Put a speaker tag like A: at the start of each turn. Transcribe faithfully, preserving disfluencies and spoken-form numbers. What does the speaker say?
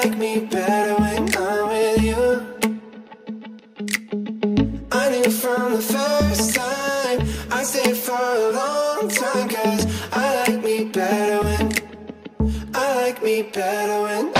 A: like me better when I'm with you. I knew from the first time I stayed for a long time, cause I like me better when I like me better when